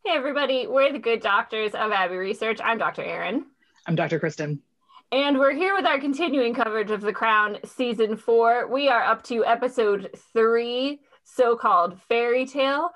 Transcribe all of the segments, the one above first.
Hey everybody, we're the Good Doctors of Abbey Research. I'm Dr. Erin. I'm Dr. Kristen. And we're here with our continuing coverage of The Crown Season 4. We are up to episode 3, so-called Fairy Tale,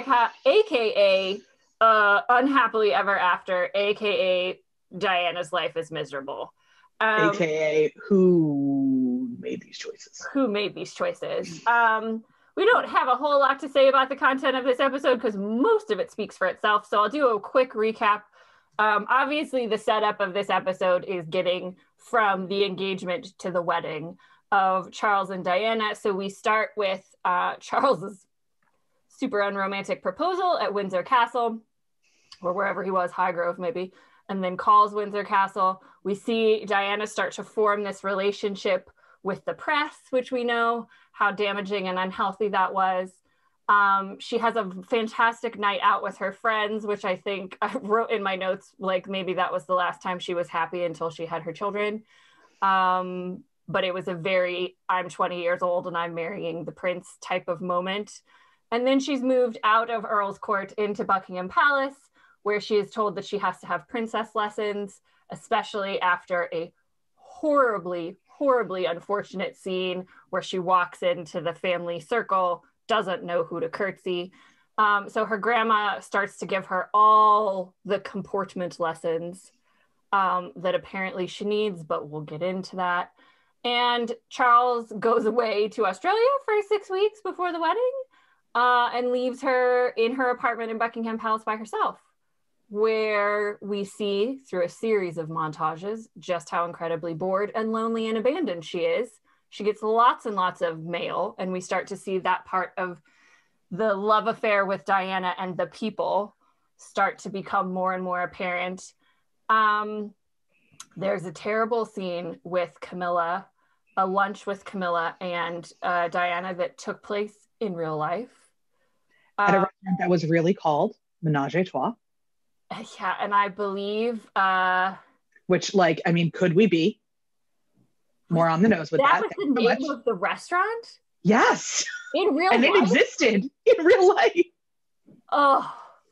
aka Unhappily Ever After, aka Diana's Life is Miserable. AKA who made these choices? Who made these choices? We don't have a whole lot to say about the content of this episode because most of it speaks for itself. So I'll do a quick recap. Obviously, the setup of this episode is getting from the engagement to the wedding of Charles and Diana. So we start with Charles's super unromantic proposal at Windsor Castle, or wherever he was, Highgrove maybe, and then calls Windsor Castle. We see Diana start to form this relationship with the press, which we know how damaging and unhealthy that was. She has a fantastic night out with her friends, which I think I wrote in my notes, like maybe that was the last time she was happy until she had her children. But it was a very, I'm 20 years old and I'm marrying the prince type of moment. And then she's moved out of Earl's Court into Buckingham Palace, where she is told that she has to have princess lessons, especially after a horribly unfortunate scene where she walks into the family circle, doesn't know who to curtsy. So her grandma starts to give her all the comportment lessons that apparently she needs, but we'll get into that. And Charles goes away to Australia for 6 weeks before the wedding and leaves her in her apartment in Buckingham Palace by herself, where we see through a series of montages just how incredibly bored and lonely and abandoned she is. She gets lots and lots of mail, and we start to see that part of the love affair with Diana and the people start to become more and more apparent. There's a terrible scene with Camilla, a lunch with Camilla and Diana that took place in real life. At a restaurant that was really called Menage a Trois. Yeah, and I believe which, like, I mean, could we be more on the nose with that? That was the name of the restaurant? Yes. In real life? And it existed in real life. Oh.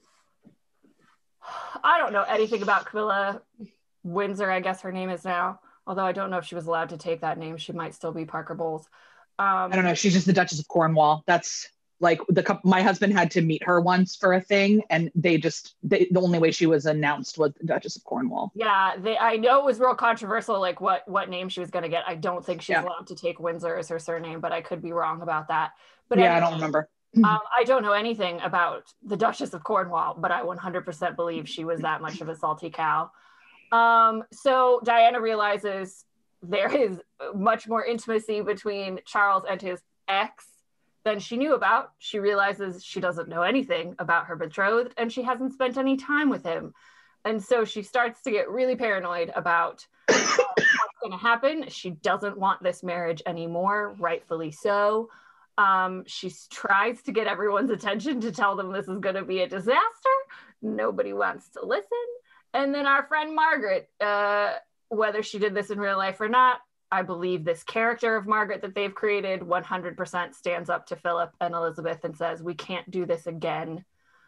I don't know anything about Camilla Windsor, I guess her name is now. Although I don't know if she was allowed to take that name. She might still be Parker Bowles. I don't know. She's just the Duchess of Cornwall. That's like my husband had to meet her once for a thing, and the only way she was announced was the Duchess of Cornwall. Yeah, I know it was real controversial, like what name she was going to get. I don't think she's allowed to take Windsor as her surname, but I could be wrong about that. But yeah, anyway, I don't remember. I don't know anything about the Duchess of Cornwall, but I 100% believe she was that much of a salty cow. So Diana realizes there is much more intimacy between Charles and his ex than she knew about. She realizes she doesn't know anything about her betrothed and she hasn't spent any time with him. And so she starts to get really paranoid about what's going to happen. She doesn't want this marriage anymore, rightfully so. She tries to get everyone's attention to tell them this is going to be a disaster. Nobody wants to listen. And then our friend Margaret, whether she did this in real life or not, I believe this character of Margaret that they've created 100% stands up to Philip and Elizabeth and says, we can't do this again.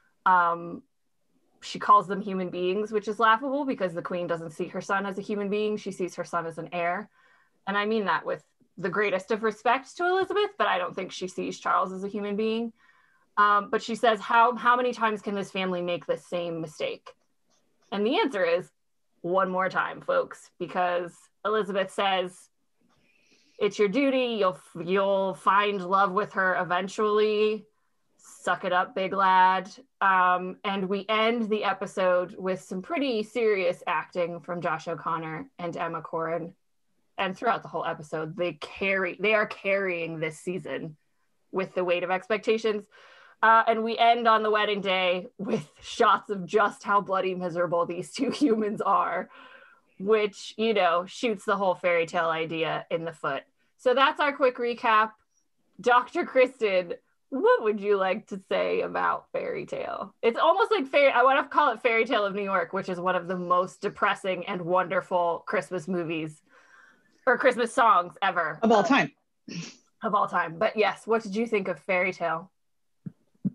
She calls them human beings, which is laughable because the Queen doesn't see her son as a human being. She sees her son as an heir. And I mean that with the greatest of respect to Elizabeth, but I don't think she sees Charles as a human being. But she says, how many times can this family make the same mistake? And the answer is one more time, folks, because Elizabeth says, it's your duty. You'll find love with her eventually. Suck it up, big lad. And we end the episode with some pretty serious acting from Josh O'Connor and Emma Corrin. And throughout the whole episode, they are carrying this season with the weight of expectations. And we end on the wedding day with shots of just how bloody miserable these two humans are, which, shoots the whole fairy tale idea in the foot. So that's our quick recap. Dr. Kristen, what would you like to say about Fairy Tale? It's almost like I want to call it Fairy Tale of New York, which is one of the most depressing and wonderful Christmas movies or Christmas songs ever. Of all time. But yes, what did you think of Fairy Tale?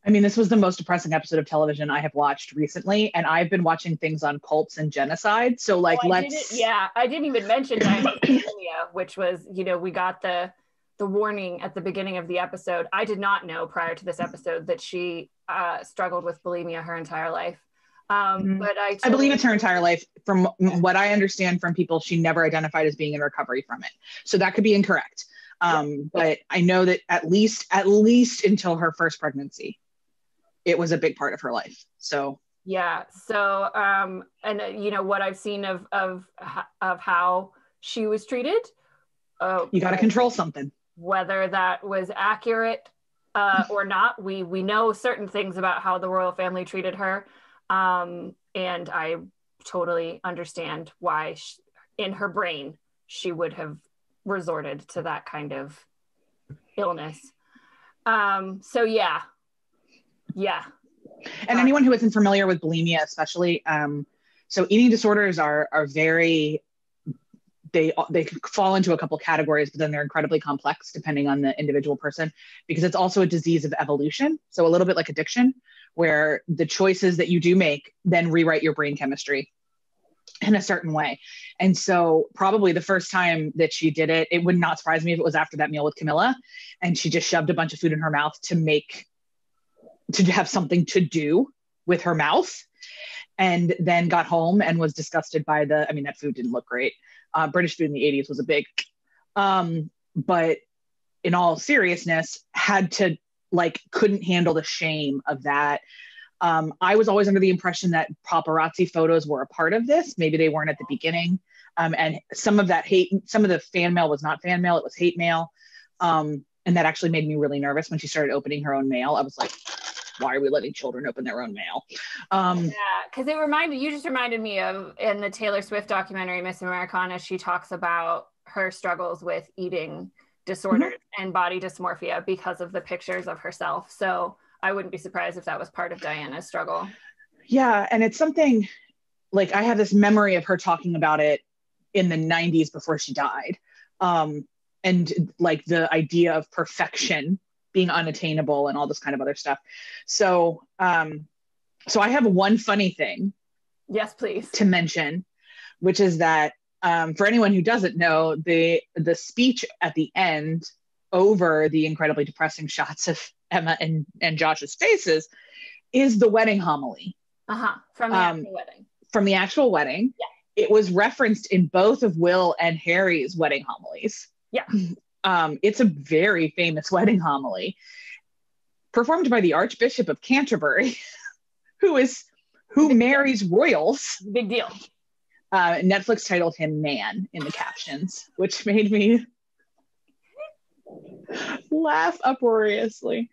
I mean, this was the most depressing episode of television I have watched recently, and I've been watching things on cults and genocide. So, like, I didn't even mention Diana, which was, we got the warning at the beginning of the episode. I did not know prior to this episode that she struggled with bulimia her entire life. But I believe it's her entire life. From what I understand from people, she never identified as being in recovery from it. So that could be incorrect. But I know that at least until her first pregnancy, it was a big part of her life. So yeah. So and what I've seen of how she was treated. You got to control something. Whether that was accurate or not, we know certain things about how the royal family treated her, and I totally understand why in her brain she would have resorted to that kind of illness. So yeah. And anyone who isn't familiar with bulimia, especially, so eating disorders are very, they fall into a couple categories, but then they're incredibly complex depending on the individual person, because it's also a disease of evolution. So a little bit like addiction, where the choices that you do make then rewrite your brain chemistry in a certain way. And so probably the first time that she did it, it would not surprise me if it was after that meal with Camilla, and she just shoved a bunch of food in her mouth to have something to do with her mouth, and then got home and was disgusted by that food didn't look great. British food in the 80s was a big, but in all seriousness, couldn't handle the shame of that. I was always under the impression that paparazzi photos were a part of this. Maybe they weren't at the beginning. And some of the fan mail was not fan mail, it was hate mail. And that actually made me really nervous when she started opening her own mail. I was like, why are we letting children open their own mail? Because you just reminded me of, in the Taylor Swift documentary, Miss Americana, she talks about her struggles with eating disorders and body dysmorphia because of the pictures of herself. So I wouldn't be surprised if that was part of Diana's struggle. Yeah. And it's something like, I have this memory of her talking about it in the 90s before she died. And like the idea of perfection being unattainable and all this kind of other stuff. So I have one funny thing. Yes, please. To mention, which is that for anyone who doesn't know, the speech at the end over the incredibly depressing shots of Emma and Josh's faces is the wedding homily. From the actual wedding. From the actual wedding. Yeah. It was referenced in both of Will and Harry's wedding homilies. Yeah. It's a very famous wedding homily performed by the Archbishop of Canterbury, who marries royals. Big deal. Netflix titled him Man in the captions, which made me laugh uproariously.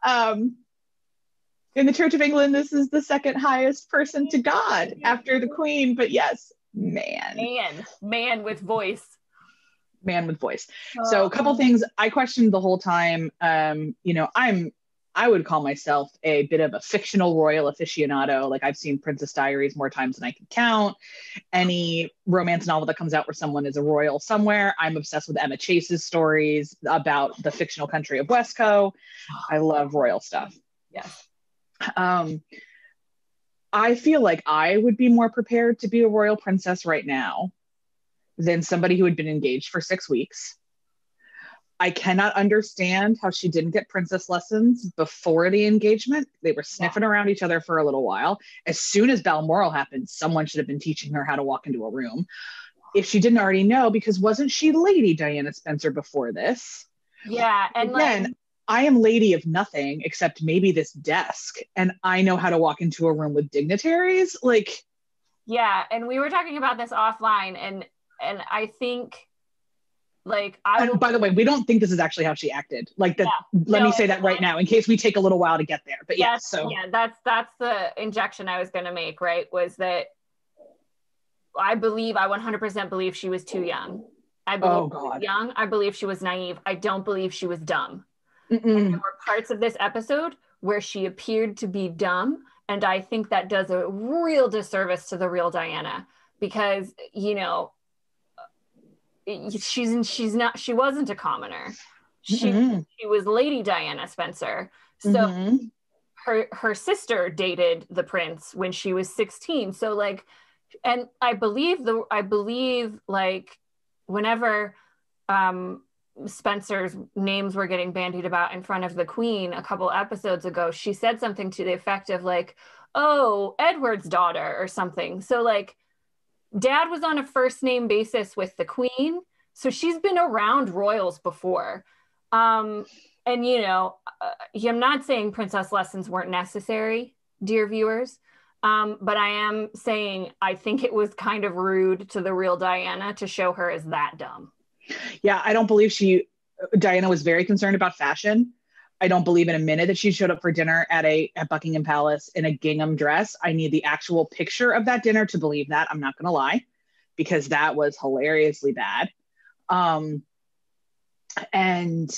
In the Church of England, this is the second highest person to God after the Queen, but yes, man with voice. Man with voice. So a couple things I questioned the whole time. I would call myself a bit of a fictional royal aficionado. Like, I've seen Princess Diaries more times than I can count. Any romance novel that comes out where someone is a royal somewhere. I'm obsessed with Emma Chase's stories about the fictional country of Wesco. I love royal stuff. Yes. I feel like I would be more prepared to be a royal princess right now than somebody who had been engaged for 6 weeks. I cannot understand how she didn't get princess lessons before the engagement. They were sniffing around each other for a little while. As soon as Balmoral happened, someone should have been teaching her how to walk into a room. If she didn't already know, because wasn't she Lady Diana Spencer before this? Yeah. And again, I am lady of nothing except maybe this desk, and I know how to walk into a room with dignitaries. Yeah. And we were talking about this offline, and I think, by the way, we don't think this is actually how she acted. Let me say that right now, in case we take a little while to get there. But that's the injection I was going to make. Right, was that I 100% believe she was too young. I believe she was young. I believe she was naive. I don't believe she was dumb. And there were parts of this episode where she appeared to be dumb, and I think that does a real disservice to the real Diana, because she wasn't a commoner. She was Lady Diana Spencer. So her sister dated the prince when she was 16. So like, and I believe like whenever Spencer's names were getting bandied about in front of the queen a couple episodes ago, she said something to the effect of like, oh, Edward's daughter or something. So like dad was on a first name basis with the queen. So she's been around royals before. And you know, I'm not saying princess lessons weren't necessary, dear viewers. But I am saying I think it was kind of rude to the real Diana to show her as that dumb. Yeah, I don't believe Diana was very concerned about fashion. I don't believe in a minute that she showed up for dinner at Buckingham Palace in a gingham dress. I need the actual picture of that dinner to believe that. I'm not going to lie, because that was hilariously bad. And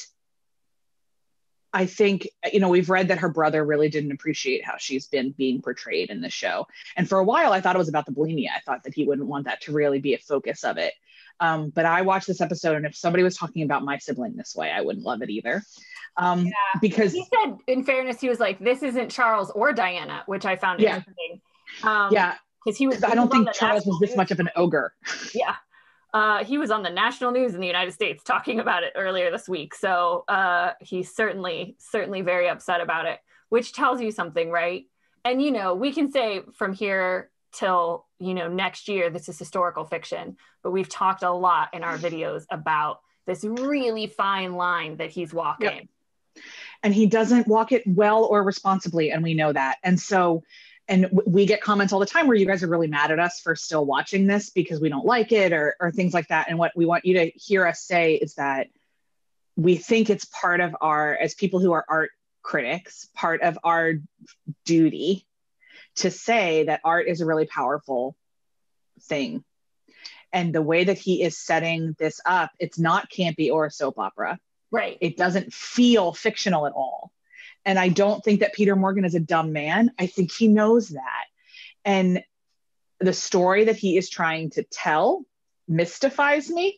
I think, you know, we've read that her brother really didn't appreciate how she's been being portrayed in the show. And for a while, I thought it was about the bulimia. I thought that he wouldn't want that to really be a focus of it. But I watched this episode, and if somebody was talking about my sibling this way, I wouldn't love it either. Because he said, in fairness, he was like, this isn't Charles or Diana, which I found interesting. Because I don't think Charles was this much of an ogre. Yeah. He was on the national news in the United States talking about it earlier this week. So he's certainly very upset about it, which tells you something, right? And, you know, we can say from here till, you know, next year, this is historical fiction, but we've talked a lot in our videos about this really fine line that he's walking. Yep. And he doesn't walk it well or responsibly, and we know that. And so, and we get comments all the time where you guys are really mad at us for still watching this because we don't like it or things like that. And what we want you to hear us say is that we think it's part of our, as people who are art critics, part of our duty to say that art is a really powerful thing. And the way that he is setting this up, it's not campy or a soap opera. Right. It doesn't feel fictional at all. And I don't think that Peter Morgan is a dumb man. I think he knows that. And the story that he is trying to tell mystifies me.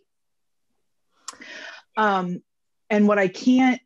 And what I can't,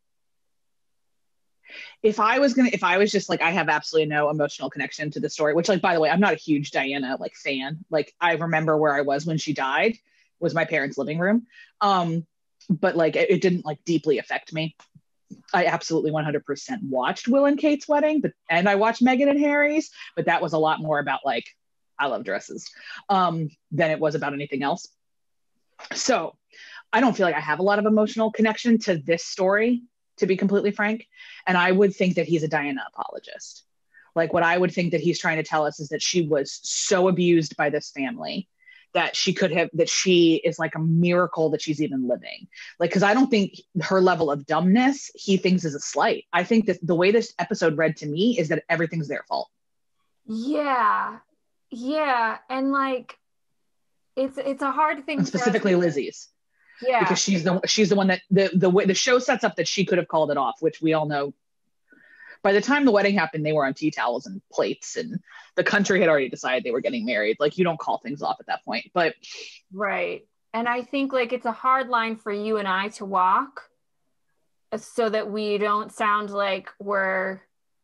if I was just like, I have absolutely no emotional connection to the story, which, like, by the way, I'm not a huge Diana like fan. Like, I remember where I was when she died was my parents' living room. But like, it didn't like deeply affect me. I absolutely 100% watched Will and Kate's wedding, and I watched Meghan and Harry's, but that was a lot more about like, I love dresses, than it was about anything else. So I don't feel like I have a lot of emotional connection to this story, to be completely frank. And I would think that he's a Diana apologist. Like, what I would think that he's trying to tell us is that she was so abused by this family that she is like a miracle that she's even living. Like, because I don't think her level of dumbness he thinks is a slight. I think that the way this episode read to me is that everything's their fault. Yeah. And like, it's a hard thing. And specifically Lizzie's. Yeah. Because she's the one that the way the show sets up that she could have called it off, which we all know. By the time the wedding happened, they were on tea towels and plates, and the country had already decided they were getting married. Like, you don't call things off at that point. But right. And I think like it's a hard line for you and I to walk so that we don't sound like we're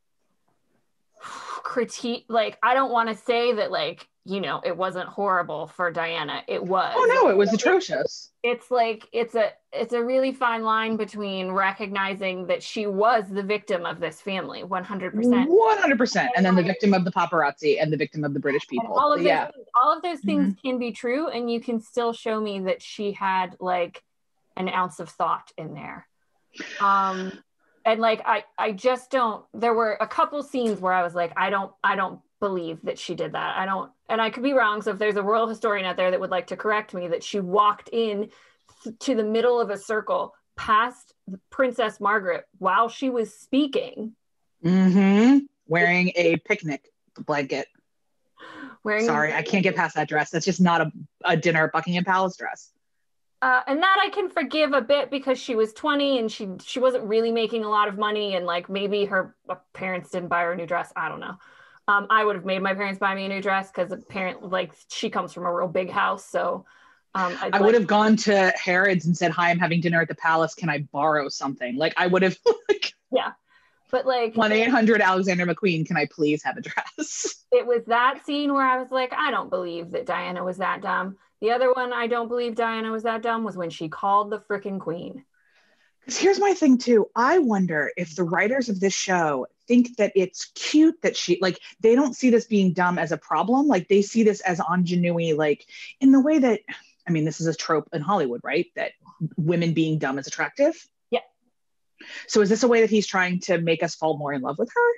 like, I don't want to say that, like, you know, it wasn't horrible for Diana. It was. Oh no, it was atrocious. It's like, it's a really fine line between recognizing that she was the victim of this family, 100%. 100%. And then the victim of the paparazzi and the victim of the British people. All of those things can be true, and you can still show me that she had like an ounce of thought in there. And like, I just don't, there were a couple scenes where I was like, I don't believe that she did that. And I could be wrong. So if there's a royal historian out there that would like to correct me, that she walked in to the middle of a circle past Princess Margaret while she was speaking. Wearing a picnic blanket. Sorry, I can't get past that dress. That's just not a dinner at Buckingham Palace dress. And that I can forgive a bit because she was 20 and she wasn't really making a lot of money, and like maybe her parents didn't buy her a new dress. I don't know. I would have made my parents buy me a new dress because apparently, like, she comes from a real big house. So I would have gone to Harrods and said, "Hi, I'm having dinner at the palace. Can I borrow something?" Like, I would have. Yeah, But like 1-800 Alexander McQueen, can I please have a dress? It was that scene where I was like, I don't believe that Diana was that dumb. The other one I don't believe Diana was that dumb was when she called the freaking queen. Because here's my thing too. I wonder if the writers of this show think that it's cute that she, like, they don't see this being dumb as a problem. Like, they see this as ingenuity, like, in the way that, I mean, this is a trope in Hollywood, right? That women being dumb is attractive. Yeah. So is this a way that he's trying to make us fall more in love with her?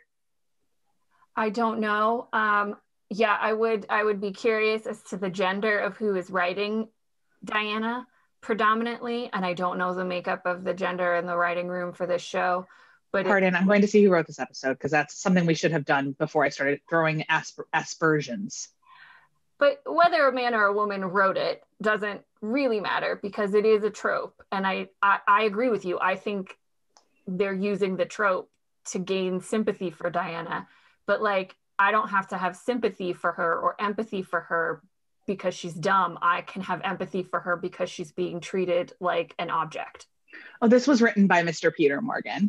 I don't know. Yeah, I would be curious as to the gender of who is writing Diana predominantly, and I don't know the makeup of the gender in the writing room for this show. But Pardon, I'm going to see who wrote this episode, because that's something we should have done before I started throwing aspersions. But whether a man or a woman wrote it doesn't really matter, because it is a trope. And I agree with you. I think they're using the trope to gain sympathy for Diana. But like, I don't have to have sympathy for her or empathy for her because she's dumb. I can have empathy for her because she's being treated like an object. Oh, this was written by Mr. Peter Morgan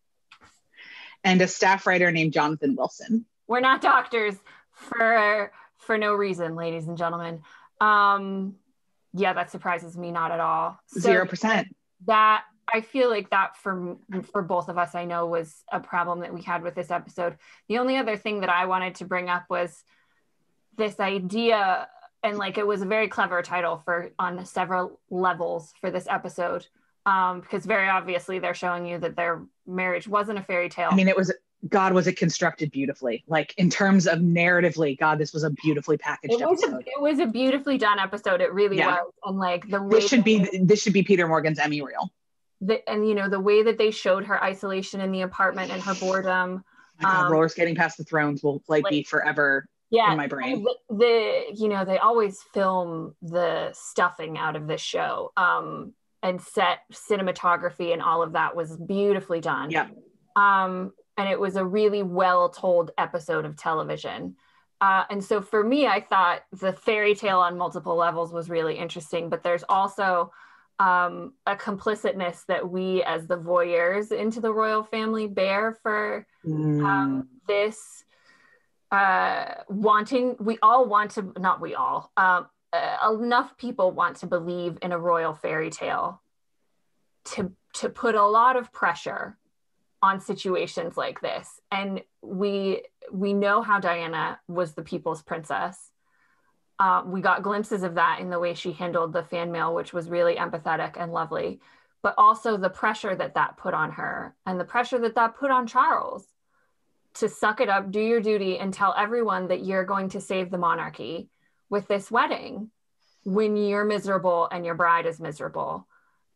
and a staff writer named Jonathan Wilson. We're not doctors for no reason, ladies and gentlemen. Yeah, that surprises me not at all. 0%. That, I feel like that for both of us, I know, was a problem that we had with this episode. The only other thing that I wanted to bring up was this idea, and like, it was a very clever title on several levels for this episode, because very obviously they're showing you that their marriage wasn't a fairy tale. I mean, was it constructed beautifully? Like, in terms of narratively, God, this was a beautifully packaged episode. It was a beautifully done episode. It really was. And like, the way this should be Peter Morgan's Emmy reel. And you know, the way that they showed her isolation in the apartment and her boredom. My God, roller skating past the thrones will be forever in my brain. You know, they always film the stuffing out of this show, and set cinematography and all of that was beautifully done. Yeah. And it was a really well told episode of television. And so for me, I thought the fairy tale on multiple levels was really interesting, but there's also a complicitness that we as the voyeurs into the royal family bear for this enough people want to believe in a royal fairy tale to put a lot of pressure on situations like this. And we know how Diana was the people's princess. We got glimpses of that in the way she handled the fan mail, which was really empathetic and lovely, but also the pressure that put on her, and the pressure that put on Charles to suck it up, do your duty, and tell everyone that you're going to save the monarchy with this wedding when you're miserable and your bride is miserable.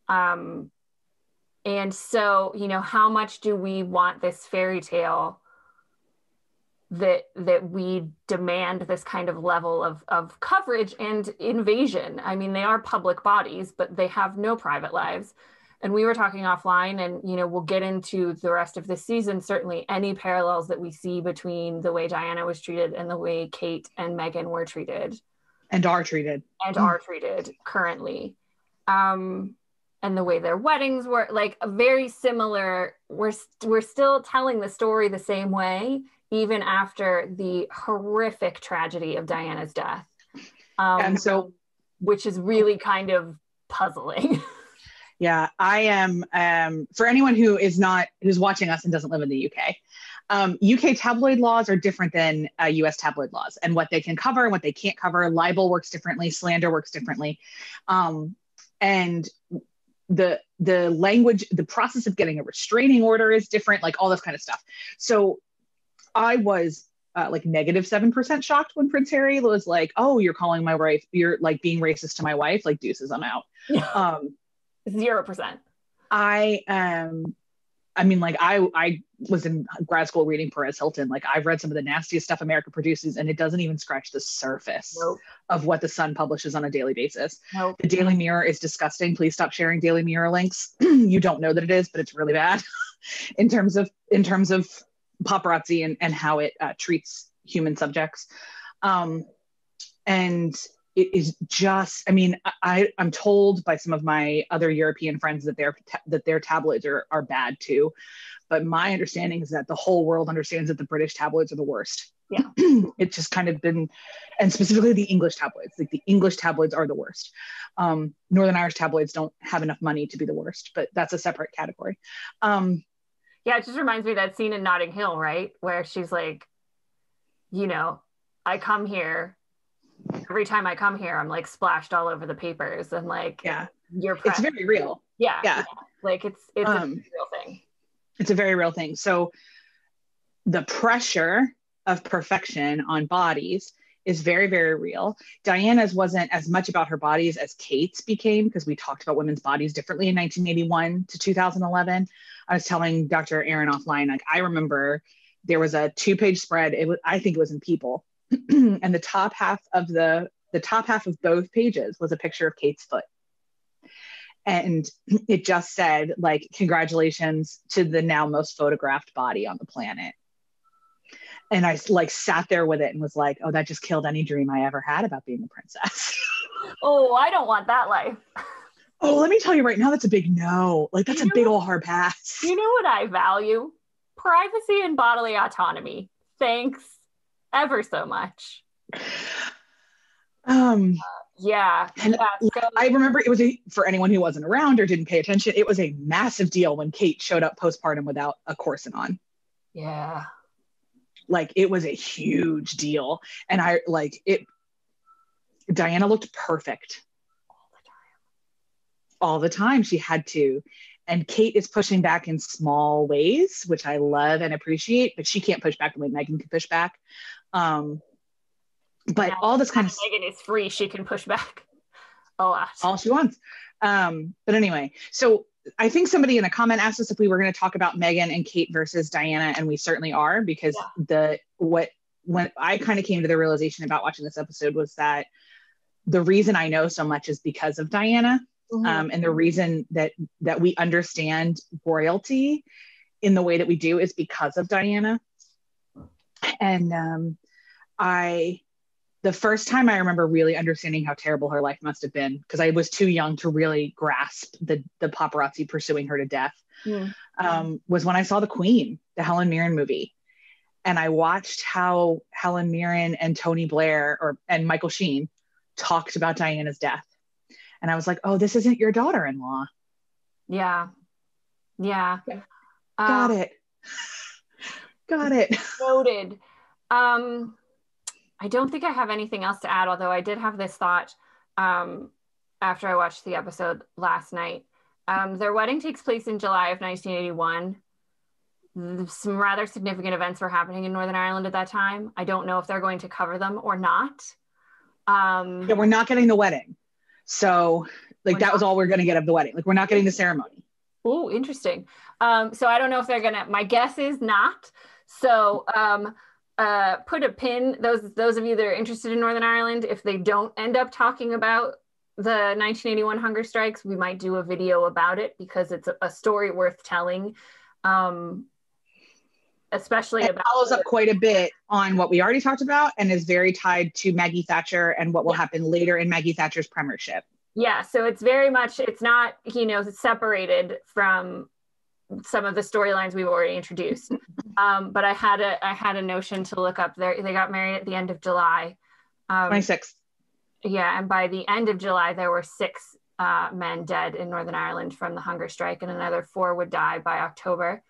And so, you know, how much do we want this fairy tale that we demand this kind of level of coverage and invasion? I mean, they are public bodies, but they have no private lives. And we were talking offline, and, you know, we'll get into the rest of this season, certainly any parallels that we see between the way Diana was treated and the way Kate and Meghan were treated. And are treated currently. And the way their weddings were, like, very similar. We're still telling the story the same way, even after the horrific tragedy of Diana's death. And so, which is really kind of puzzling. Yeah, I am. For anyone who's watching us and doesn't live in the UK, UK tabloid laws are different than US tabloid laws, and what they can cover and what they can't cover. Libel works differently, slander works differently, and the language, the process of getting a restraining order is different, like all this kind of stuff. So I was like -7% shocked when Prince Harry was like, "Oh, you're calling my wife, you're like being racist to my wife, like deuces, I'm out." 0%. I mean, like, I was in grad school reading Perez Hilton. Like, I've read some of the nastiest stuff America produces, and it doesn't even scratch the surface of what the Sun publishes on a daily basis. The Daily Mirror is disgusting. Please stop sharing Daily Mirror links. You don't know that it is, but it's really bad in terms of paparazzi and how it treats human subjects. And it is just, I mean, I'm told by some of my other European friends that their tabloids are bad too. But my understanding is that the whole world understands that the British tabloids are the worst. Yeah. It's just kind of been, and specifically the English tabloids, like the English tabloids are the worst. Northern Irish tabloids don't have enough money to be the worst, but that's a separate category. Yeah, it just reminds me of that scene in Notting Hill, right? Where she's like, you know, I come here, every time I come here, I'm like splashed all over the papers and like, yeah, you're it's very real. Yeah. Like it's a real thing. It's a very real thing. So the pressure of perfection on bodies is very, very real. Diana's wasn't as much about her bodies as Kate's became, because we talked about women's bodies differently in 1981 to 2011. I was telling Dr. Aaron offline, like I remember there was a 2-page spread. I think it was in People, and the top half of both pages was a picture of Kate's foot. And it just said, like, congratulations to the now most photographed body on the planet. And I like sat there with it and was like, oh, that just killed any dream I ever had about being a princess. Oh, I don't want that life. Oh, let me tell you right now, that's a big no. Like, that's a big old hard pass. You know what I value? Privacy and bodily autonomy. Thanks ever so much. Yeah. And I remember it was for anyone who wasn't around or didn't pay attention, it was a massive deal when Kate showed up postpartum without a corset on. Yeah. Like it was a huge deal. And Diana looked perfect. All the time. She had to. And Kate is pushing back in small ways, which I love and appreciate, but she can't push back the way Meghan can push back. But all this kind of Meghan is free. She can push back a lot. All she wants. But anyway, so I think somebody in a comment asked us if we were going to talk about Meghan and Kate versus Diana, and we certainly are, because when I kind of came to the realization about watching this episode was that the reason I know so much is because of Diana. Mm-hmm. And the reason that we understand royalty in the way that we do is because of Diana. And the first time I remember really understanding how terrible her life must have been, because I was too young to really grasp the paparazzi pursuing her to death, was when I saw The Queen, the Helen Mirren movie. And I watched how Helen Mirren and Tony Blair and Michael Sheen talked about Diana's death. And I was like, oh, this isn't your daughter-in-law. Yeah. Yeah. Got it. Noted. I don't think I have anything else to add, although I did have this thought after I watched the episode last night. Their wedding takes place in July of 1981. Some rather significant events were happening in Northern Ireland at that time. I don't know if they're going to cover them or not. Yeah, we're not getting the wedding. So like that was all we're going to get of the wedding. Like we're not getting the ceremony. Oh, interesting. So I don't know if they're going to, my guess is not. So put a pin, those of you that are interested in Northern Ireland, if they don't end up talking about the 1981 hunger strikes, we might do a video about it because it's a story worth telling. Especially it follows up quite a bit on what we already talked about and is very tied to Maggie Thatcher and what will happen later in Maggie Thatcher's premiership. Yeah, so it's very much, it's not, separated from some of the storylines we've already introduced. But I had a notion to look up there. They got married at the end of July. 26th. Yeah, and by the end of July, there were 6 men dead in Northern Ireland from the hunger strike, and another 4 would die by October.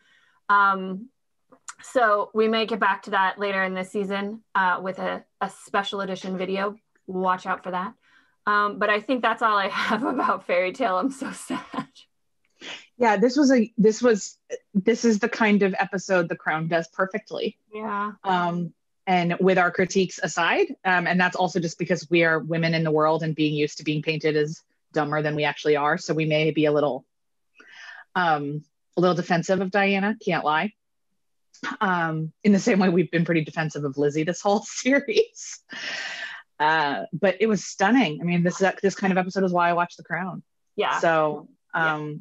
So we may get back to that later in this season with a special edition video. Watch out for that. But I think that's all I have about Fairy Tale. I'm so sad. Yeah, this is the kind of episode The Crown does perfectly. Yeah. And with our critiques aside, and that's also just because we are women in the world and being used to being painted as dumber than we actually are. So we may be a little defensive of Diana, can't lie. In the same way we've been pretty defensive of Lizzie this whole series. But it was stunning. I mean, this kind of episode is why I watched The Crown. Yeah. So, I'm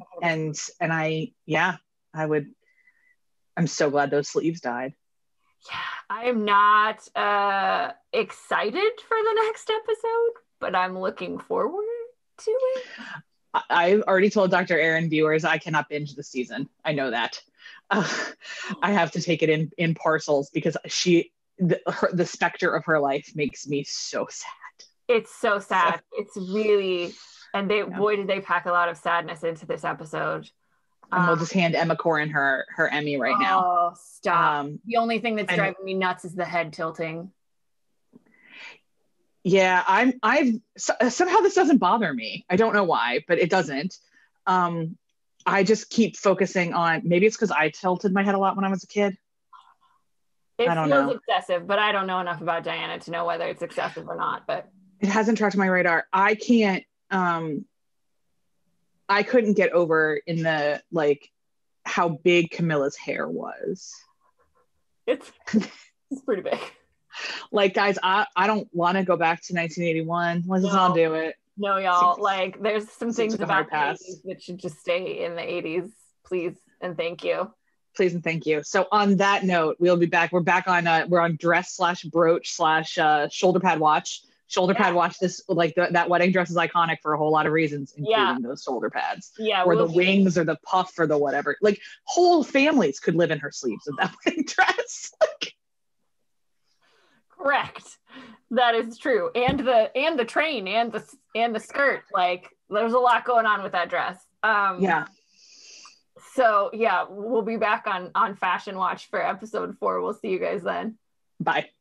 so glad those sleeves died. Yeah, I am not excited for the next episode. but I'm looking forward to it. I've already told Dr. Aaron viewers I cannot binge this season. I know that. I have to take it in parcels because the specter of her life makes me so sad. It's so sad. It's really, and boy, did they pack a lot of sadness into this episode. And we'll just hand Emma Corrin her Emmy right now. Oh, stop. The only thing that's driving me nuts is the head tilting. Yeah, somehow this doesn't bother me. I don't know why, but it doesn't. I just keep focusing on, maybe it's because I tilted my head a lot when I was a kid. It feels excessive, but I don't know enough about Diana to know whether it's excessive or not. But it hasn't tracked my radar. I can't. I couldn't get over in the how big Camilla's hair was. It's pretty big. Guys, I don't want to go back to 1981. Let's not do it. No, y'all. There's some things about the 80s that should just stay in the 80s, please and thank you. Please and thank you. So on that note, we'll be back. We're back on. We're on dress/brooch/shoulder pad watch. Shoulder pad watch. This that wedding dress is iconic for a whole lot of reasons, including those shoulder pads. Yeah, or the wings, or the puff, or the whatever. Whole families could live in her sleeves of that wedding dress. Correct. That is true. And the train and the skirt. There's a lot going on with that dress. So yeah, we'll be back on Fashion Watch for episode 4. We'll see you guys then. Bye.